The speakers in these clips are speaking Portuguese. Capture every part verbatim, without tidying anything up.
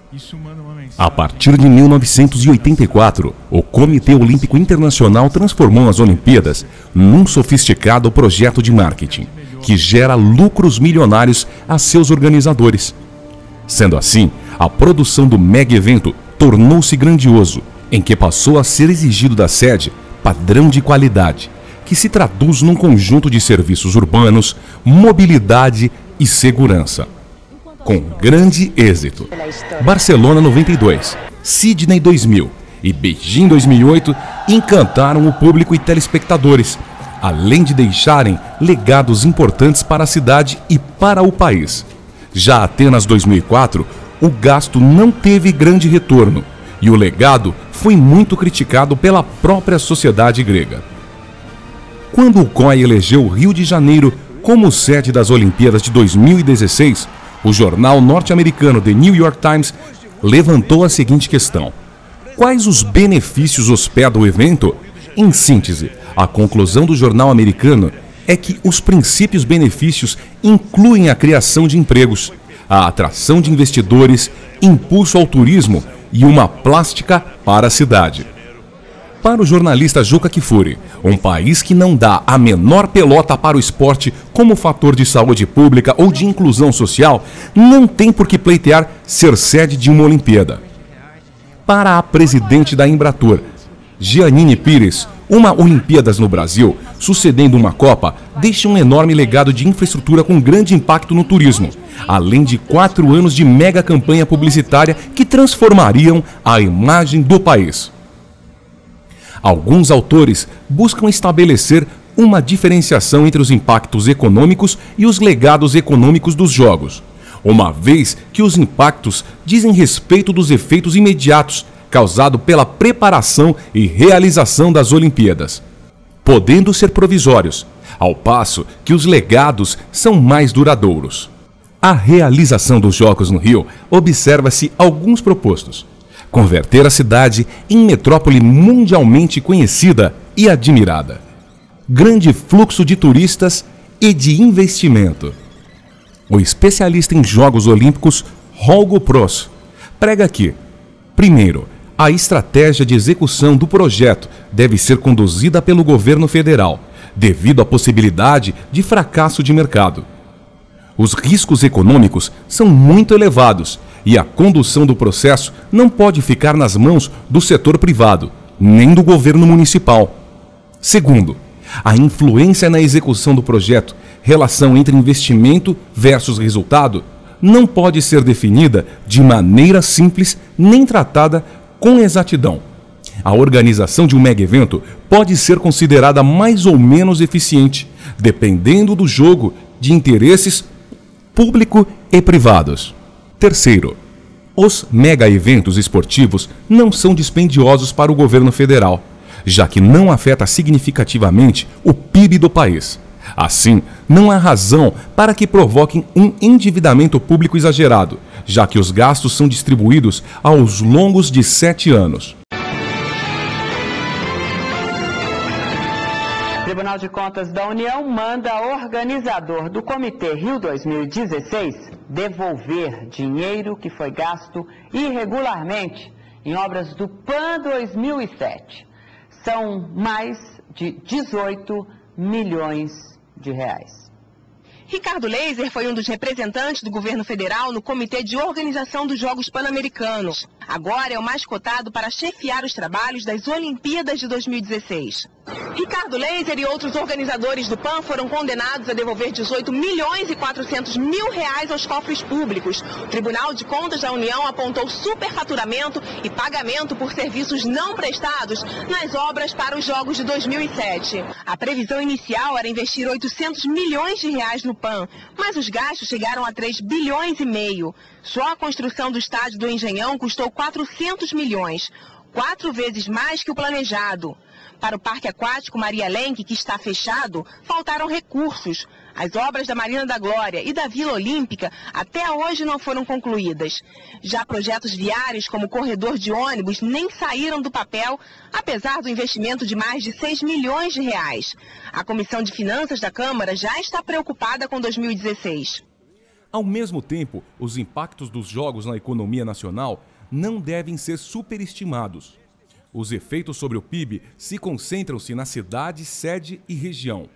A partir de mil novecentos e oitenta e quatro, o Comitê Olímpico Internacional transformou as Olimpíadas num sofisticado projeto de marketing, que gera lucros milionários a seus organizadores. Sendo assim, a produção do mega evento tornou-se grandioso, em que passou a ser exigido da sede padrão de qualidade, que se traduz num conjunto de serviços urbanos, mobilidade e segurança. Com grande êxito, Barcelona noventa e dois, Sydney dois mil e Beijing dois mil e oito encantaram o público e telespectadores, além de deixarem legados importantes para a cidade e para o país. Já Atenas dois mil e quatro, o gasto não teve grande retorno e o legado foi muito criticado pela própria sociedade grega. Quando o C O I elegeu o Rio de Janeiro como sede das Olimpíadas de dois mil e dezesseis, o jornal norte-americano The New York Times levantou a seguinte questão: quais os benefícios hospeda o evento? Em síntese, a conclusão do jornal americano é que os princípios benefícios incluem a criação de empregos, a atração de investidores, impulso ao turismo e uma plástica para a cidade. Para o jornalista Juca Kfouri, um país que não dá a menor pelota para o esporte como fator de saúde pública ou de inclusão social, não tem por que pleitear ser sede de uma Olimpíada. Para a presidente da Embratur, Giannini Pires, uma Olimpíadas no Brasil, sucedendo uma Copa, deixa um enorme legado de infraestrutura com grande impacto no turismo, além de quatro anos de mega campanha publicitária que transformariam a imagem do país. Alguns autores buscam estabelecer uma diferenciação entre os impactos econômicos e os legados econômicos dos Jogos, uma vez que os impactos dizem respeito dos efeitos imediatos causados pela preparação e realização das Olimpíadas, podendo ser provisórios, ao passo que os legados são mais duradouros. A realização dos Jogos no Rio observa-se alguns propostos: converter a cidade em metrópole mundialmente conhecida e admirada. Grande fluxo de turistas e de investimento. O especialista em Jogos Olímpicos, Holgo Pros, prega que, primeiro, a estratégia de execução do projeto deve ser conduzida pelo governo federal, devido à possibilidade de fracasso de mercado. Os riscos econômicos são muito elevados e a condução do processo não pode ficar nas mãos do setor privado, nem do governo municipal. Segundo, a influência na execução do projeto, relação entre investimento versus resultado, não pode ser definida de maneira simples nem tratada com exatidão. A organização de um mega evento pode ser considerada mais ou menos eficiente, dependendo do jogo de interesses público e privados. Terceiro, os mega eventos esportivos não são dispendiosos para o governo federal, já que não afeta significativamente o P I B do país. Assim, não há razão para que provoquem um endividamento público exagerado, já que os gastos são distribuídos aos longos de sete anos. O Tribunal de Contas da União manda organizador do Comitê Rio dois mil e dezesseis devolver dinheiro que foi gasto irregularmente em obras do PAN dois mil e sete. São mais de dezoito milhões de reais. Ricardo Leiser foi um dos representantes do governo federal no Comitê de Organização dos Jogos Pan-Americanos. Agora é o mais cotado para chefiar os trabalhos das Olimpíadas de dois mil e dezesseis. Ricardo Leiser e outros organizadores do PAN foram condenados a devolver dezoito milhões e quatrocentos mil reais aos cofres públicos. O Tribunal de Contas da União apontou superfaturamento e pagamento por serviços não prestados nas obras para os Jogos de dois mil e sete. A previsão inicial era investir oitocentos milhões de reais no PAN, mas os gastos chegaram a três bilhões e meio. Só a construção do estádio do Engenhão custou quatrocentos milhões, quatro vezes mais que o planejado. Para o Parque Aquático Maria Lenk, que está fechado, faltaram recursos. As obras da Marina da Glória e da Vila Olímpica até hoje não foram concluídas. Já projetos viários como o corredor de ônibus nem saíram do papel, apesar do investimento de mais de seis milhões de reais. A Comissão de Finanças da Câmara já está preocupada com dois mil e dezesseis. Ao mesmo tempo, os impactos dos jogos na economia nacional não devem ser superestimados. Os efeitos sobre o P I B se concentram-se na cidade, sede e região.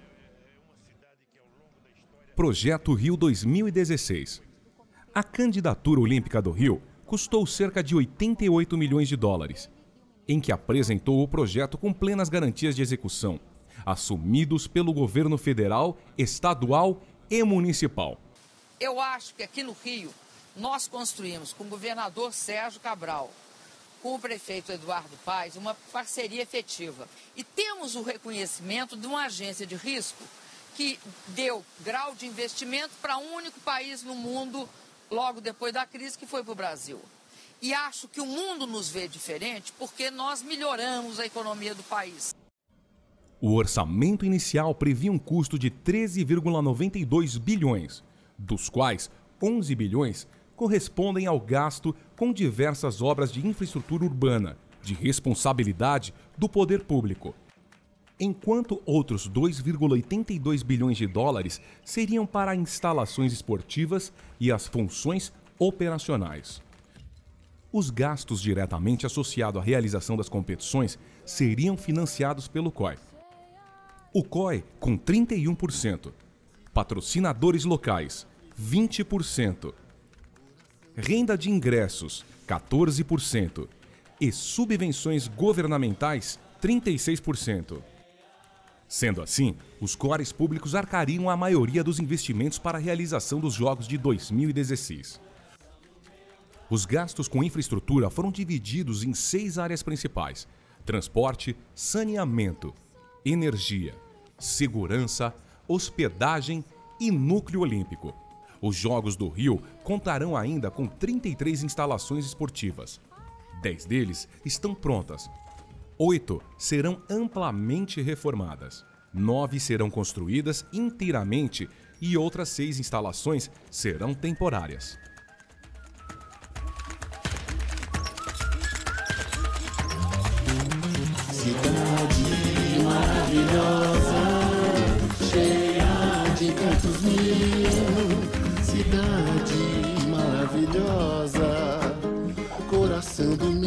Projeto Rio dois mil e dezesseis. A candidatura olímpica do Rio custou cerca de oitenta e oito milhões de dólares, em que apresentou o projeto com plenas garantias de execução, assumidos pelo governo federal, estadual e municipal. Eu acho que aqui no Rio, nós construímos com o governador Sérgio Cabral, com o prefeito Eduardo Paes, uma parceria efetiva. E temos o reconhecimento de uma agência de risco que deu grau de investimento para um único país no mundo, logo depois da crise, que foi para o Brasil. E acho que o mundo nos vê diferente porque nós melhoramos a economia do país. O orçamento inicial previa um custo de treze vírgula noventa e dois bilhões, dos quais onze bilhões correspondem ao gasto com diversas obras de infraestrutura urbana, de responsabilidade do poder público, enquanto outros dois vírgula oitenta e dois bilhões de dólares seriam para instalações esportivas e as funções operacionais. Os gastos diretamente associados à realização das competições seriam financiados pelo C O I. O C O I com trinta e um por cento, patrocinadores locais vinte por cento, renda de ingressos quatorze por cento e subvenções governamentais trinta e seis por cento. Sendo assim, os cores públicos arcariam a maioria dos investimentos para a realização dos Jogos de dois mil e dezesseis. Os gastos com infraestrutura foram divididos em seis áreas principais: transporte, saneamento, energia, segurança, hospedagem e núcleo olímpico. Os Jogos do Rio contarão ainda com trinta e três instalações esportivas. dez deles estão prontas. Oito serão amplamente reformadas. Nove serão construídas inteiramente e outras seis instalações serão temporárias. Cidade maravilhosa, cheia de cantos mil. Cidade maravilhosa, coração do